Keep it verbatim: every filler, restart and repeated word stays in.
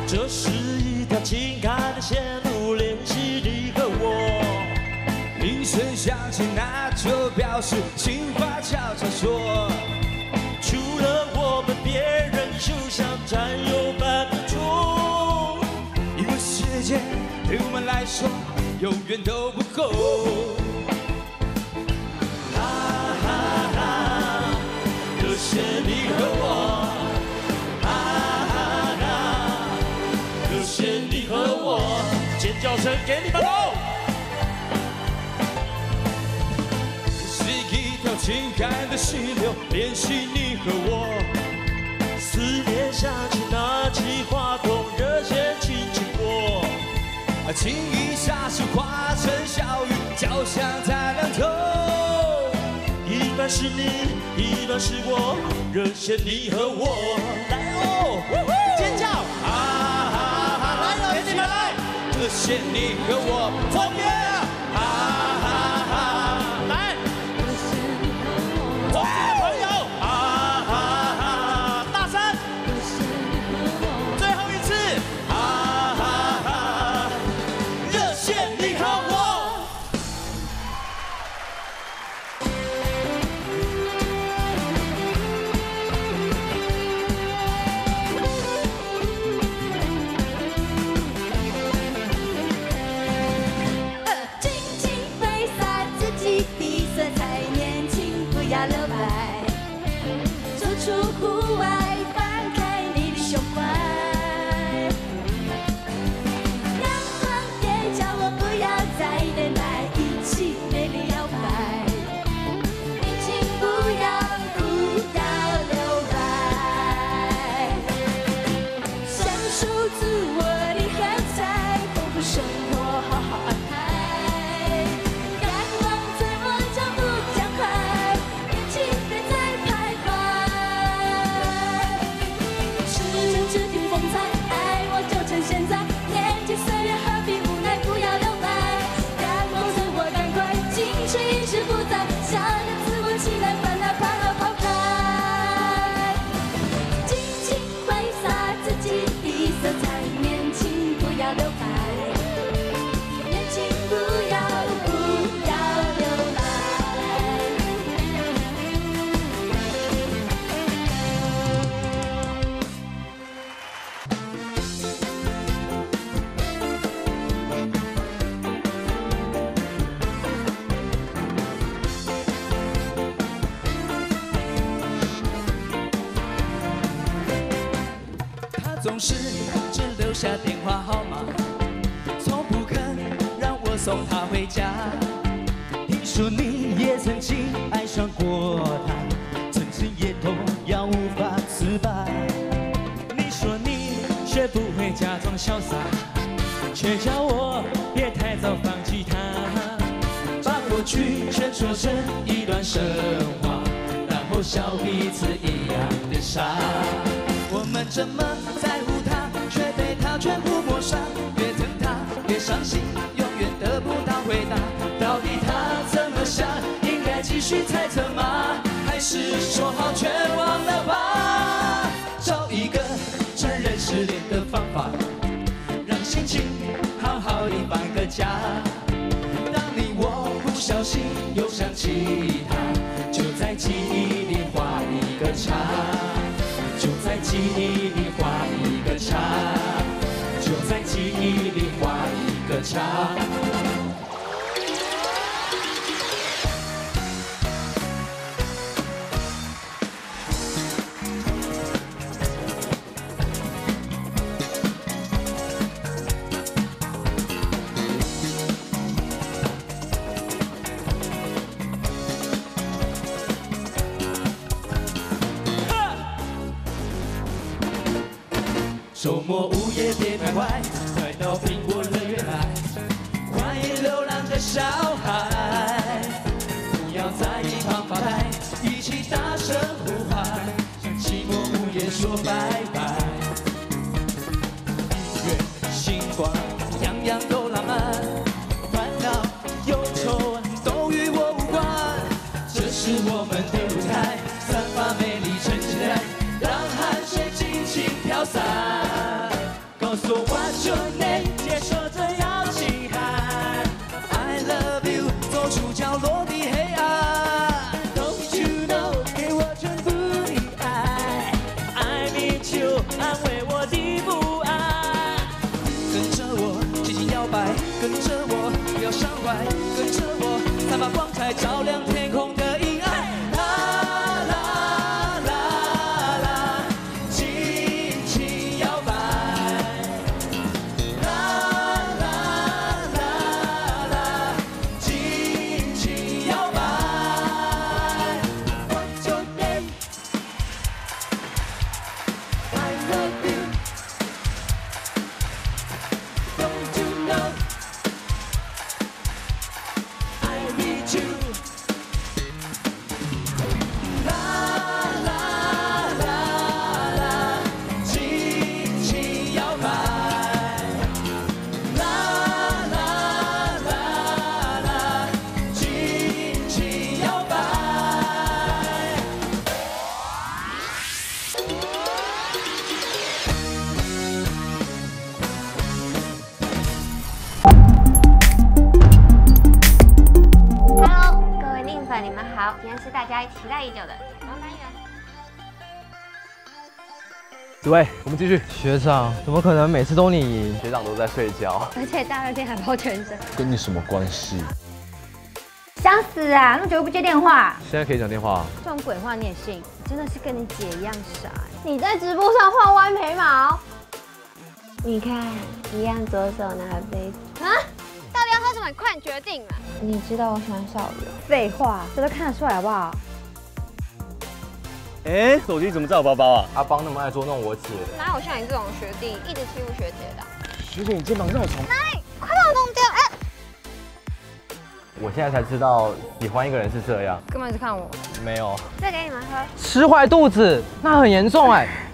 这是一条情感的线路，联系你和我。铃声响起，那就表示情话悄悄说。除了我们，别人就像占有半分钟，因为时间对我们来说永远都不够。哈哈哈，热血你和我。 你和我，尖叫声给你们喽！是一条情感的溪流，联系你和我。思念像起那起花筒，热线轻轻拨。情一霎时化成小雨，交响在两头。一半是你，一半是我，热线你和我。来哦，尖叫！啊！ 热线你和我，左边啊哈哈，来，左边朋友啊哈哈，大声，最后一次啊哈哈，热线你和我。要留白，走出户外，放开你的胸怀。阳光也叫我不要再等待，一起美丽摇摆。年轻不要不要留白，享受自我的喝彩，丰富生活好好安排。 现在年纪岁月何必无奈，不要留白，让梦随我赶快，青春一时不在，想着自我期待，烦恼烦恼抛开，尽情挥洒自己的色彩，年轻不要留白，年轻不要不要留白。 总是只留下电话号码，从不肯让我送她回家。听说你也曾经爱上过她，曾经也动摇无法自拔。你说你学不会假装潇洒，却叫我别太早放弃她。把过去全说成一段神话，然后笑彼此一样的傻。 我们这么在乎他，却被他全部抹杀。越疼他越伤心，永远得不到回答。到底他怎么想？应该继续猜测吗？还是说好全忘了吧？找一个承认失恋的方法，让心情好好的放个假。当你我不小心又想起他，就在记忆里画一个叉。 就在记忆里画一个叉，就在记忆里画一个叉。周末午夜别徘徊，快到苹果乐园来，欢迎流浪的小孩，不要在一旁发呆，一起大声呼唤，向寂寞午夜说拜拜。音乐、星光，样样都浪漫，烦恼、忧愁都与我无关，这是我们的舞台，散发美丽，撑起来，让汗水尽情飘散。告诉 What's your name？ 接受这邀请函 ，I love you， 走出角落的黑暗。Don't you know？ 给我全部的爱 ，I need you， 安慰我的不安。跟着我轻轻摇摆，跟着我不要伤怀，跟着我散发光彩，照亮天空的阴暗。啦啦啦啦，轻轻摇摆。啦啦啦啦，轻轻摇摆。What's your name? I love you. Don't you know? I need you. 啦啦啦啦，轻轻摇摆。啦啦啦啦，轻轻摇摆。 Hello， 各位宁粉，你们好！今天是大家期待已久的彩妆单元。 紫薇，我们继续。 学长，怎么可能每次都你赢？ 学长都在睡觉， 而且大热天还包全身， 跟你什么关系？ 想死啊！那么久又不接电话， 现在可以讲电话。 这种鬼话你也信？真的是跟你姐一样傻。你在直播上画弯眉毛，你看一样左手拿杯子啊！到底要喝什么？快点决定嘛！你知道我喜欢少宇。废话，这都看得出来好不好？ 哎，手机怎么在我包包啊？ 阿邦那么爱捉弄我姐， 哪有像你这种学弟一直欺负学姐的？ 学姐，你肩膀这么重。 来，快把我弄掉！哎， 我现在才知道喜欢一个人是这样。 根本是看我。 没有， 再给你们喝。 吃坏肚子，那很严重哎。